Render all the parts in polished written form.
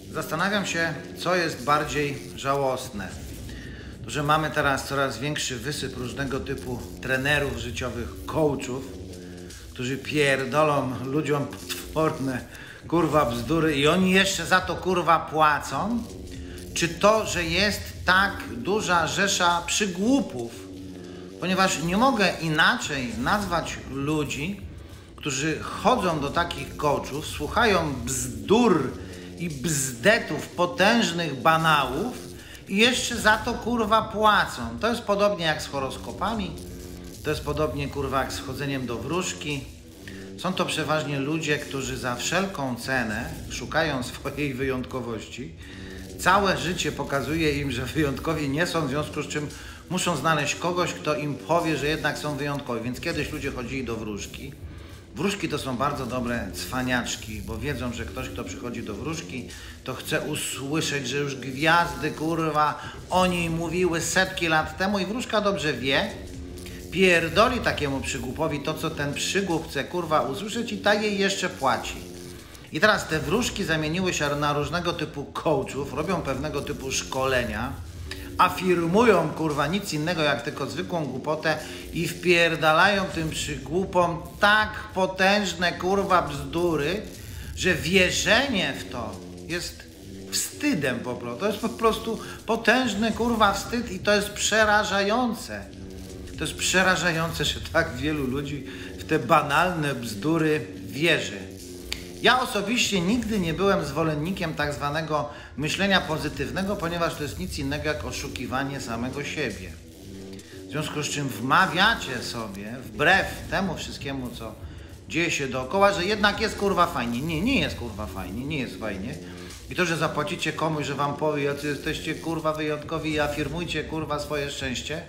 Zastanawiam się, co jest bardziej żałosne. To, że mamy teraz coraz większy wysyp różnego typu trenerów życiowych, coachów, którzy pierdolą ludziom potworne kurwa bzdury i oni jeszcze za to kurwa płacą? Czy to, że jest tak duża rzesza przygłupów? Ponieważ nie mogę inaczej nazwać ludzi, którzy chodzą do takich coachów, słuchają bzdur i bzdetów, potężnych banałów i jeszcze za to kurwa płacą. To jest podobnie jak z horoskopami, to jest podobnie kurwa jak z chodzeniem do wróżki. Są to przeważnie ludzie, którzy za wszelką cenę szukają swojej wyjątkowości. Całe życie pokazuje im, że wyjątkowi nie są, w związku z czym muszą znaleźć kogoś, kto im powie, że jednak są wyjątkowi. Więc kiedyś ludzie chodzili do wróżki. Wróżki to są bardzo dobre cwaniaczki, bo wiedzą, że ktoś, kto przychodzi do wróżki, to chce usłyszeć, że już gwiazdy, kurwa, o niej mówiły setki lat temu i wróżka dobrze wie, pierdoli takiemu przygłupowi to, co ten przygłup chce, kurwa, usłyszeć i ta jej jeszcze płaci. I teraz te wróżki zamieniły się na różnego typu coachów, robią pewnego typu szkolenia, afirmują, kurwa, nic innego jak tylko zwykłą głupotę i wpierdalają tym przygłupom tak potężne, kurwa, bzdury, że wierzenie w to jest wstydem po prostu. To jest po prostu potężny, kurwa, wstyd i to jest przerażające. To jest przerażające, że tak wielu ludzi w te banalne bzdury wierzy. Ja osobiście nigdy nie byłem zwolennikiem tak zwanego myślenia pozytywnego, ponieważ to jest nic innego jak oszukiwanie samego siebie. W związku z czym wmawiacie sobie, wbrew temu wszystkiemu, co dzieje się dookoła, że jednak jest kurwa fajnie. Nie, nie jest kurwa fajnie, nie jest fajnie. I to, że zapłacicie komuś, że wam powie, jacy jesteście kurwa wyjątkowi i afirmujcie kurwa swoje szczęście,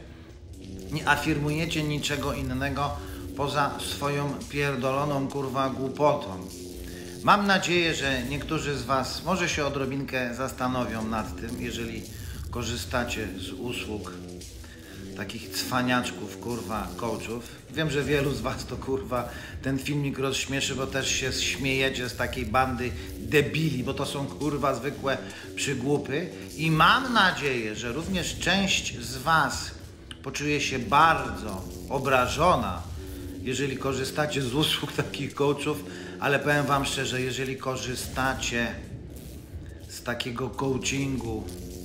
nie afirmujecie niczego innego poza swoją pierdoloną kurwa głupotą. Mam nadzieję, że niektórzy z was może się odrobinkę zastanowią nad tym, jeżeli korzystacie z usług takich cwaniaczków, kurwa, coachów. Wiem, że wielu z was to kurwa ten filmik rozśmieszy, bo też się śmiejecie z takiej bandy debili, bo to są kurwa zwykłe przygłupy. I mam nadzieję, że również część z was poczuje się bardzo obrażona, jeżeli korzystacie z usług takich coachów, ale powiem wam szczerze, jeżeli korzystacie z takiego coachingu,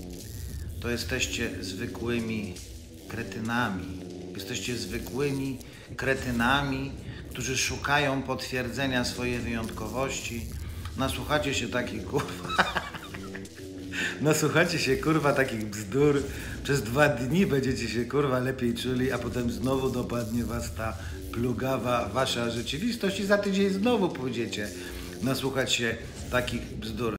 to jesteście zwykłymi kretynami. Jesteście zwykłymi kretynami, którzy szukają potwierdzenia swojej wyjątkowości. Nasłuchacie się takich kurwa... Nasłuchacie się kurwa takich bzdur, przez 2 dni będziecie się kurwa lepiej czuli, a potem znowu dopadnie was ta plugawa wasza rzeczywistość i za tydzień znowu pójdziecie nasłuchać się takich bzdur.